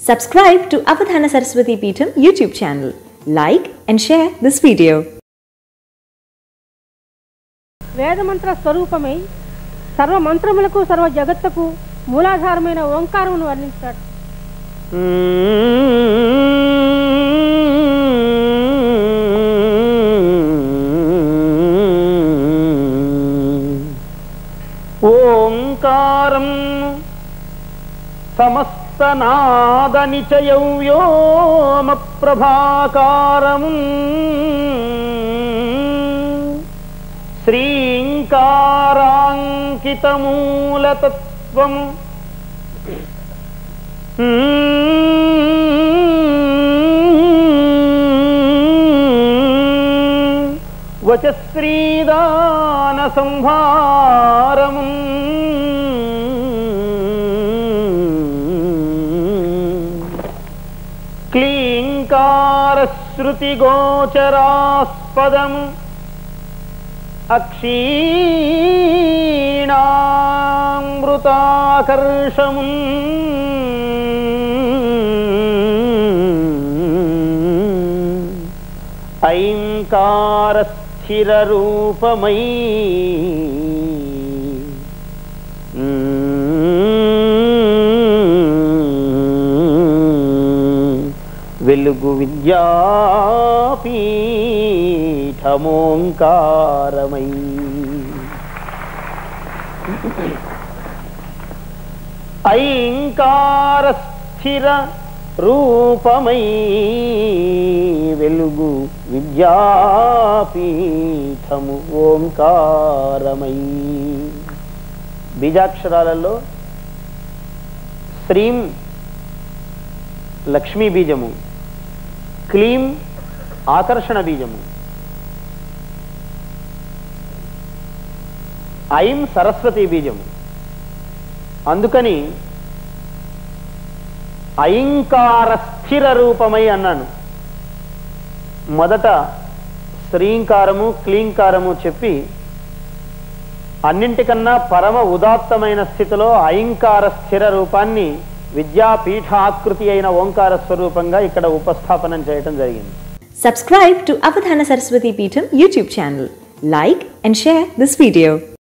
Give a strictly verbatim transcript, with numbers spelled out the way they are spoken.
Subscribe to Avadhana Saraswati Peetham YouTube channel. Like and share this video. Vedamantra స్వరూపమై సర్వ మంత్రములకు సర్వ జగత్తుకు మూలాధారమైన ఓంకారమును వర్ణించాడు. ఓంకారం సమస్తనాద నిచయం వ్యోమ ప్రభాకారము శ్రీంకారాంకితమూలతత్వము వచశ్రీదాన సంభారము క్లీంకారశ్రుతిగోచరాస్పదము అక్షీణామృతాకర్షము ఐంకారస్థిరరూపమై వెలుగు విద్యాపీఠమోంకారమై ఐంకారస్థిర రూపమై వెలుగు విద్యాపీఠము ఓంకారమై. బీజాక్షరాలలో శ్రీం లక్ష్మీ బీజము, క్లీం ఆకర్షణ బీజము, ఐం సరస్వతి బీజము. అందుకని ఐంకార స్థిర రూపమై అన్నాను. మొదట శ్రీంకారము క్లీంకారము చెప్పి అన్నింటికన్నా పరమ ఉదాత్తమైన స్థితిలో ఐంకార స్థిర రూపాన్ని విద్యాపీఠాకృతి అయిన ఓంకార స్వరూపంగా ఇక్కడ ఉపస్థాపనం చేయటం జరిగింది. Subscribe to Avadhana Saraswati Peetham YouTube channel. Like and share this video.